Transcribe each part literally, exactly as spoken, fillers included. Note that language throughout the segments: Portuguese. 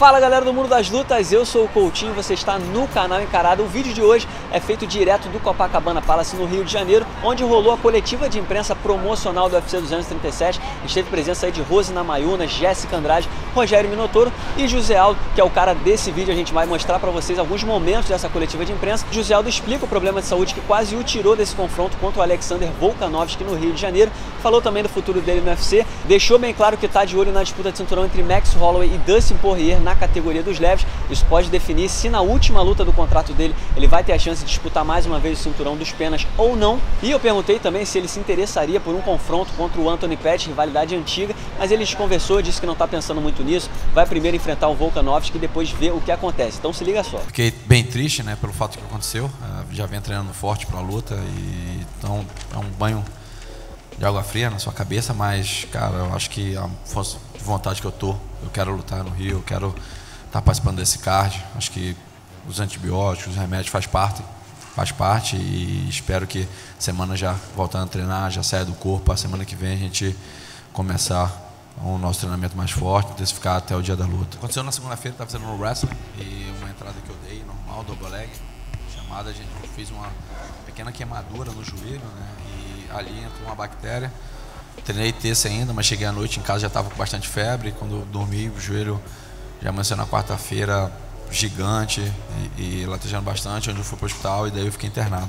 Fala galera do mundo das lutas, eu sou o Coutinho, você está no canal Encarada. O vídeo de hoje é feito direto do Copacabana Palace no Rio de Janeiro, onde rolou a coletiva de imprensa promocional do U F C duzentos e trinta e sete. Esteve presença aí de Rose Namajunas, Jéssica Andrade, Rogério Minotouro e José Aldo, que é o cara desse vídeo. A gente vai mostrar para vocês alguns momentos dessa coletiva de imprensa. José Aldo explica o problema de saúde que quase o tirou desse confronto contra o Alexander Volkanovski no Rio de Janeiro. Falou também do futuro dele no U F C, deixou bem claro que está de olho na disputa de cinturão entre Max Holloway e Dustin Poirier na categoria dos leves. Isso pode definir se na última luta do contrato dele ele vai ter a chance de disputar mais uma vez o cinturão dos penas ou não. E eu perguntei também se ele se interessaria por um confronto contra o Anthony Pettis, rivalidade antiga, mas ele desconversou, disse que não está pensando muito nisso, vai primeiro enfrentar o Volkanovski e depois ver o que acontece. Então se liga só. Fiquei bem triste, né, pelo fato que aconteceu. Eu já venho treinando forte para a luta e então é um banho de água fria na sua cabeça, mas cara, eu acho que a força de vontade que eu tô, eu quero lutar no Rio, eu quero estar participando desse card. Acho que os antibióticos, os remédios faz parte, faz parte e espero que semana já voltando a treinar, já saia do corpo, a semana que vem a gente começar o nosso treinamento mais forte, intensificar até o dia da luta. Aconteceu na segunda-feira, estava fazendo no wrestling e uma entrada que eu dei, normal, double leg, chamada, a gente fez uma pequena queimadura no joelho, né, e ali entrou uma bactéria. Treinei terça ainda, mas cheguei à noite em casa, já estava com bastante febre. Quando eu dormi, o joelho já amanheceu na quarta-feira gigante e, e latejando bastante, onde eu fui para o hospital e daí eu fiquei internado.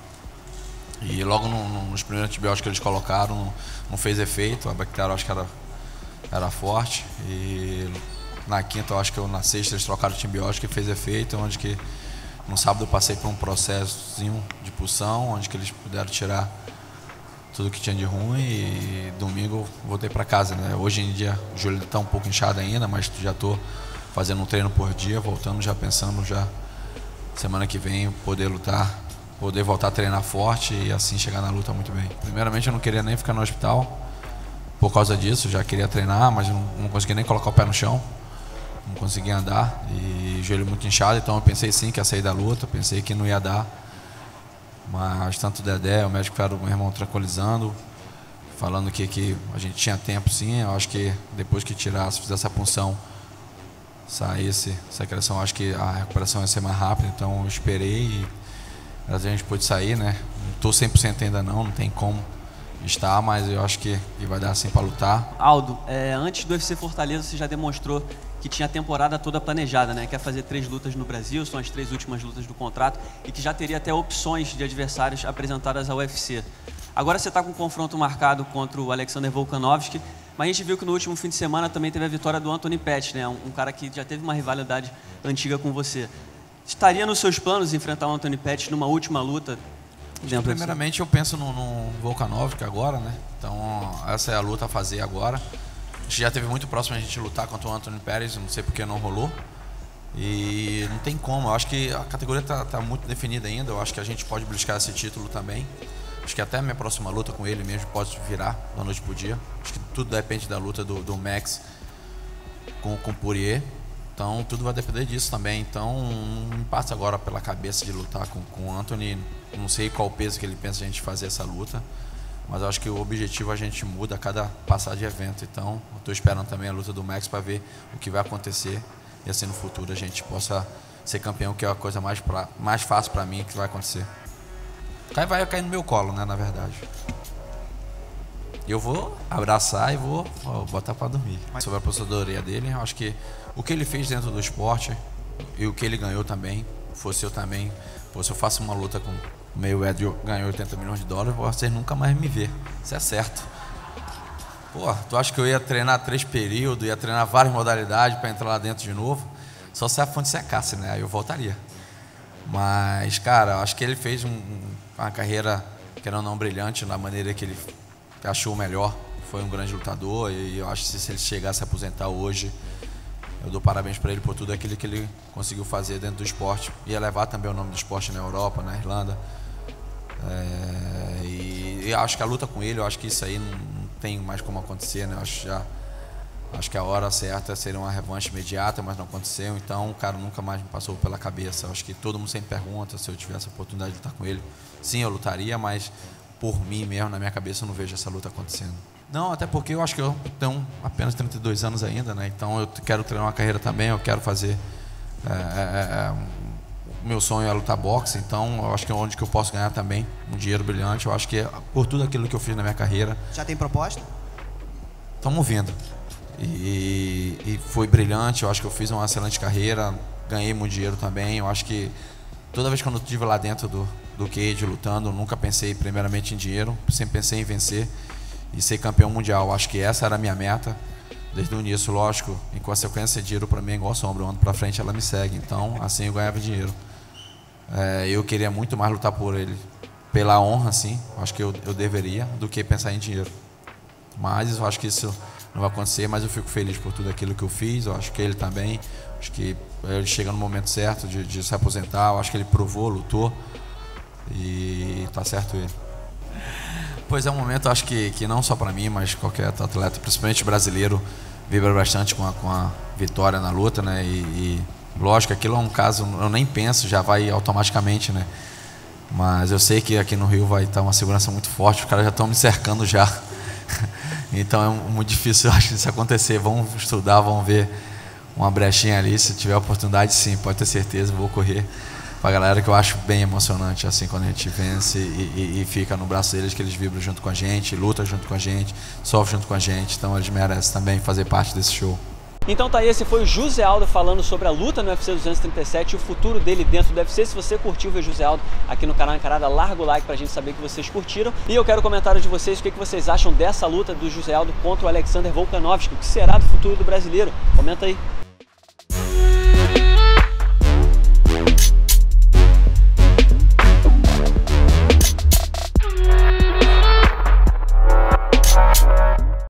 E logo no, no, nos primeiros antibióticos que eles colocaram, não, não fez efeito, a bactéria eu acho que era, era forte. E na quinta, eu acho que eu, na sexta, eles trocaram o antibiótico e fez efeito, onde que no sábado eu passei por um processozinho de pulsão, onde que eles puderam tirar tudo que tinha de ruim e domingo eu voltei para casa, né? Hoje em dia o joelho está um pouco inchado ainda, mas já estou fazendo um treino por dia, voltando já pensando já semana que vem poder lutar, poder voltar a treinar forte e assim chegar na luta muito bem. Primeiramente eu não queria nem ficar no hospital por causa disso, já queria treinar, mas não, não conseguia nem colocar o pé no chão, não conseguia andar e joelho muito inchado, então eu pensei sim que ia sair da luta, pensei que não ia dar. Mas tanto o Dedé, o médico era o meu irmão tranquilizando, falando que, que a gente tinha tempo sim. Eu acho que depois que tirasse, fizesse a punção, saísse essa secreção, acho que a recuperação ia ser mais rápida. Então eu esperei e às vezes a gente pôde sair, né? Não estou cem por cento ainda não, não tem como estar, mas eu acho que, que vai dar assim para lutar. Aldo, é, antes do U F C Fortaleza você já demonstrou que tinha a temporada toda planejada, né? Quer fazer três lutas no Brasil, são as três últimas lutas do contrato, e que já teria até opções de adversários apresentadas ao U F C. Agora você está com um confronto marcado contra o Alexander Volkanovski, mas a gente viu que no último fim de semana também teve a vitória do Anthony Pettis, né? Um, um cara que já teve uma rivalidade antiga com você. Estaria nos seus planos enfrentar o Anthony Pettis numa última luta? Primeiramente eu penso no, no Volkanovski agora, né? Então essa é a luta a fazer agora. A gente já teve muito próximo a gente lutar contra o Anthony Pettis, não sei porque não rolou. E não tem como, eu acho que a categoria está tá muito definida ainda, eu acho que a gente pode buscar esse título também. Acho que até a minha próxima luta com ele mesmo pode virar da noite pro dia. Acho que tudo depende da luta do, do Max com, com o Poirier. Então tudo vai depender disso também. Então não me passa agora pela cabeça de lutar com, com o Anthony. Não sei qual o peso que ele pensa a gente fazer essa luta. Mas eu acho que o objetivo a gente muda a cada passagem de evento. Então eu estou esperando também a luta do Max para ver o que vai acontecer. E assim no futuro a gente possa ser campeão, que é a coisa mais, pra, mais fácil para mim que vai acontecer. Vai, vai cair no meu colo, né, na verdade. Eu vou abraçar e vou ó, botar para dormir. Mas sobre a aposentadoria dele, eu acho que o que ele fez dentro do esporte e o que ele ganhou também, fosse eu também, se eu faço uma luta com o Mayweather e ganhou oitenta milhões de dólares, vocês nunca mais me ver. Isso é certo. Pô, tu acha que eu ia treinar três períodos, ia treinar várias modalidades para entrar lá dentro de novo? Só se a fonte secasse, né? Aí eu voltaria. Mas, cara, acho que ele fez um, uma carreira, querendo ou não, brilhante na maneira que ele achou melhor. Foi um grande lutador e eu acho que se ele chegasse a aposentar hoje, eu dou parabéns para ele por tudo aquilo que ele conseguiu fazer dentro do esporte. Ia levar também o nome do esporte na Europa, na Irlanda. É, e, e acho que a luta com ele, eu acho que isso aí não, não tem mais como acontecer, né? Eu acho, já, acho que a hora certa seria uma revanche imediata, mas não aconteceu. Então o cara nunca mais me passou pela cabeça. Eu acho que todo mundo sempre pergunta se eu tivesse a oportunidade de lutar com ele. Sim, eu lutaria, mas por mim mesmo, na minha cabeça, eu não vejo essa luta acontecendo. Não, até porque eu acho que eu tenho apenas trinta e dois anos ainda, né? Então eu quero treinar uma carreira também, eu quero fazer... É, é, o meu sonho é lutar boxe, então eu acho que é onde que eu posso ganhar também um dinheiro brilhante. Eu acho que é por tudo aquilo que eu fiz na minha carreira. Já tem proposta? Estamos vindo. E, e foi brilhante, eu acho que eu fiz uma excelente carreira, ganhei muito dinheiro também. Eu acho que toda vez que eu estive lá dentro do, do cage lutando, eu nunca pensei primeiramente em dinheiro, sempre pensei em vencer e ser campeão mundial. Acho que essa era a minha meta desde o início, lógico. Em consequência, dinheiro para mim é igual sombra, eu ando para frente, ela me segue. Então, assim eu ganhava dinheiro. É, eu queria muito mais lutar por ele, pela honra, assim, acho que eu, eu deveria, do que pensar em dinheiro. Mas eu acho que isso não vai acontecer, mas eu fico feliz por tudo aquilo que eu fiz. Eu acho que ele também, acho que ele chega no momento certo de, de se aposentar. Eu acho que ele provou, lutou e tá certo ele. Pois é um momento, acho que, que não só para mim, mas qualquer atleta, principalmente brasileiro, vibra bastante com a, com a vitória na luta, né? E, e lógico, aquilo é um caso, eu nem penso, já vai automaticamente, né? Mas eu sei que aqui no Rio vai estar uma segurança muito forte, os caras já estão me cercando já. Então é muito difícil, eu acho, isso acontecer. Vamos estudar, vamos ver uma brechinha ali. Se tiver oportunidade, sim, pode ter certeza, vou correr pra galera, que eu acho bem emocionante, assim, quando a gente vence e, e, e fica no braço deles, que eles vibram junto com a gente, lutam junto com a gente, sofrem junto com a gente. Então eles merecem também fazer parte desse show. Então tá aí, esse foi o José Aldo falando sobre a luta no U F C duzentos e trinta e sete e o futuro dele dentro do U F C. Se você curtiu ver José Aldo aqui no canal Encarada, larga o like pra gente saber que vocês curtiram. E eu quero comentários de vocês, o que vocês acham dessa luta do José Aldo contra o Alexander Volkanovski, o que será do futuro do brasileiro? Comenta aí.